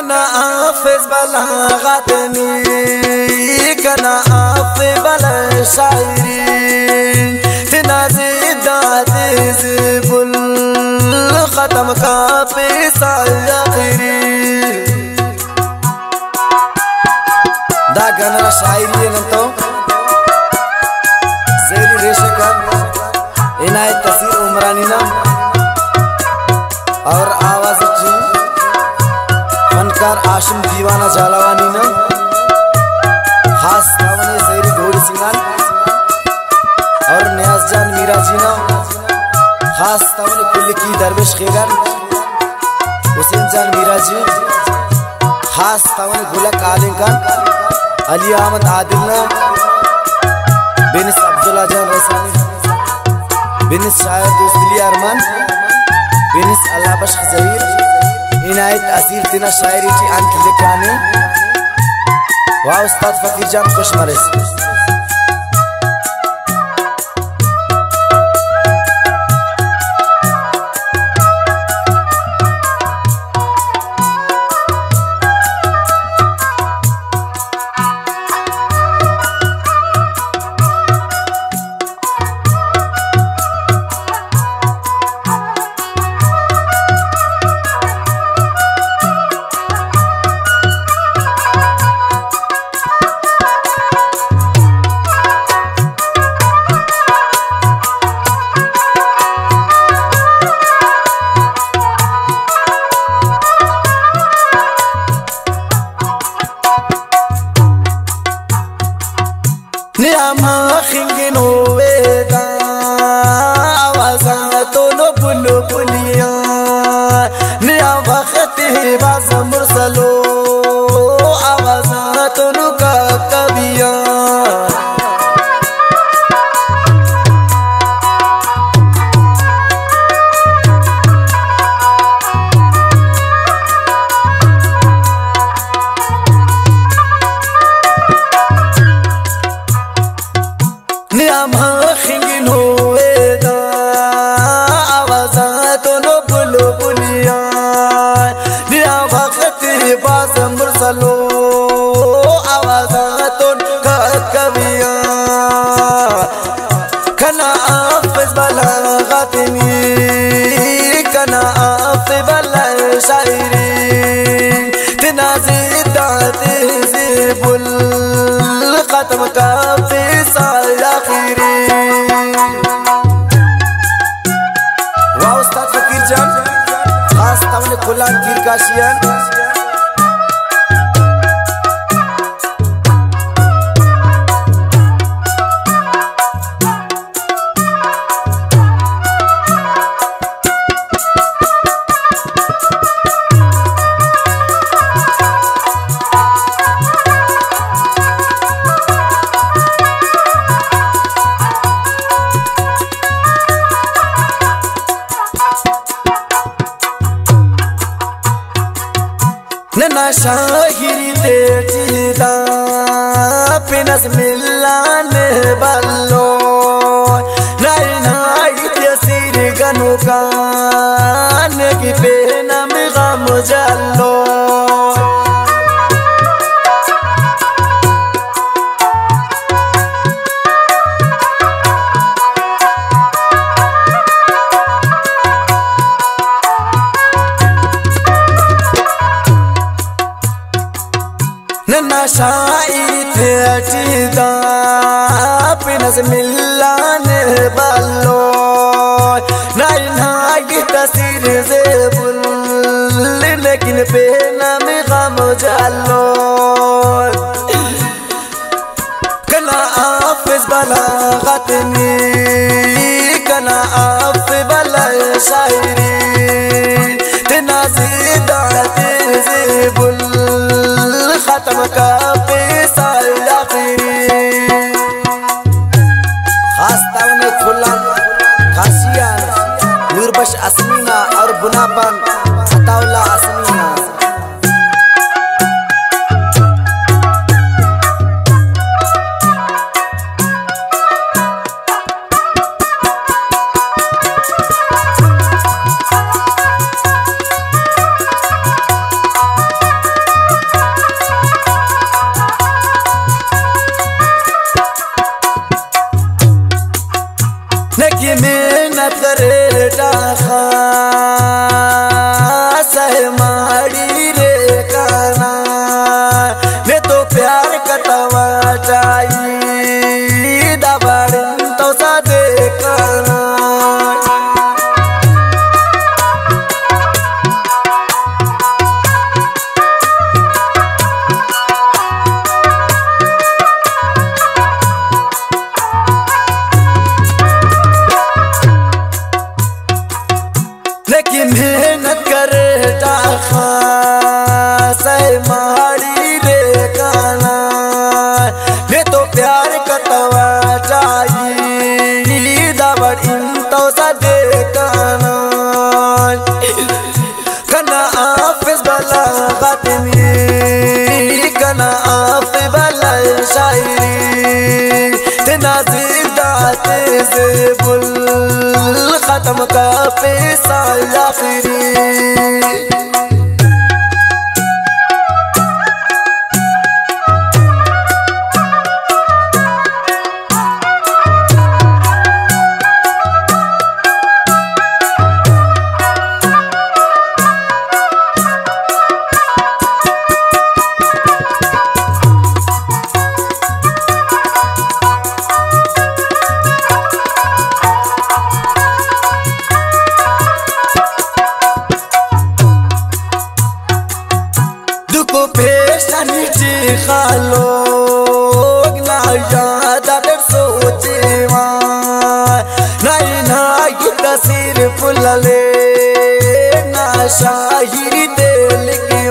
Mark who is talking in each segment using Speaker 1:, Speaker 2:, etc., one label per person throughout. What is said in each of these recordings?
Speaker 1: कना हाफिज बलागतनी कना हाफिज बला शायरी तना ज़िदात ज़िबुल ख़त्म का पैसा आखिरी दा गाना शायरी है तो ज़ेरी रेशकर इनायत तसीर उमरानी ना और आवाज़ फनकार आशिम दीवाना जालावानी ना खास तावने ज़ेरी घोड़ी सिंगान और नियाज़ जान मीरा जी ना खास तावने कुल्ली की दरवेश खेगन हुसैन जान मीरा जी खास तावने गुलक आलिंगन अली अहमद आदिल ना बिनिस अब्दुल्ला जान रसानी बिनिस शायर दोस्तली अरमान बिनिस अल्लाह बख्श ज़हीर इनायत असीर तिना शायरी की अंक लिखाने वाह उस्ताद फकीर जान खुश मरेस नियामा खिंगिनो वेदा आवाज़ा तो नो बुलो बुलिया निया वक्त बाज़ मुरसलो आवाज़ा तो नो का कबिया मुरसलो आवाज़ातुन का कविया कना हाफिज बलागतनी कना हाफिज बला शायरी तना ज़िदात ज़िबुल ख़त्म का पैसा आखिरी वाह उस्ताद फकीर जान खास तावने खुलान गिर काशियान नना शाहिरी तेरा पिनस मिलान बल्लो नाई नाई तसीर गनु कान की पेना में गम जल्लो नना शायरी तेरा पिनस मिलान बल्लो नाई नाई तसीर ज़िबुल लेकिन पेना में गम जल्लो कना हाफिज बलागतनी कना हाफिज बला शायरी तना ज़िदात ज़िबुल ख़त्म का पैसा आखिरी खास तावने खुला खासिया नूरबश असमीना और बुनाबन अताउल्ला असमीना तेना जिंदा तेज़े बुल खत्म का पैसा आखिरी को पेशन खालो ना याद अगर सोचे नहीं ना ये तस्वीर फुलले ना शाहिरी दिल की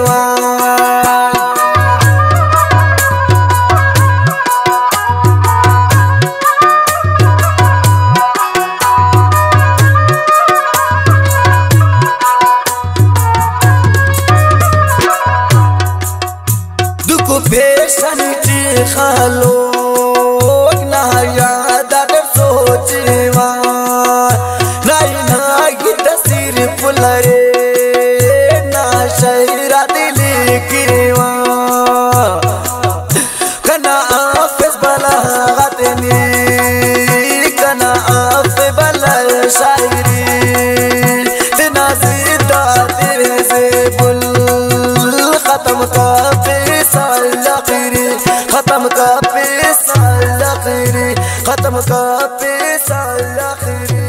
Speaker 1: पेशन खालो ना याद अगर सोचे नहीं ना ये तस्वीर फुलरे ना शहरा दिल की कना आफिस बला गतनी कना आफ बला शायरी तेना जिंदा तेरे से बुल खत्म का पैसा आखिरी खत्म का पैसा आखिरी खत्म का पैसा आखिरी।